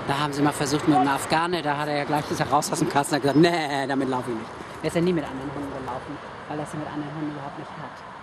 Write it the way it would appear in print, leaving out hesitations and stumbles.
Da haben sie mal versucht mit einem Afghane, da hat er ja gleich gesagt, raus aus dem Kasten, hat gesagt, nee, damit laufe ich nicht. Er ist ja nie mit anderen Hunden gelaufen, weil er sie mit anderen Hunden überhaupt nicht hat.